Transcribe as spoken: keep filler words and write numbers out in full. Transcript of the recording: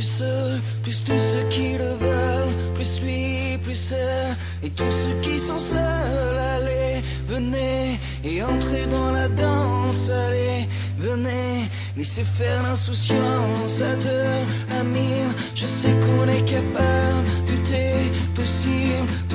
plus ceux, plus tous ceux qui le veulent, plus lui, plus elle, et tous ceux qui sont seuls, allez, venez, et entrez dans la danse, allez, venez, laissez faire l'insouciance à deux, à mille, je sais qu'on est capable, tout est possible.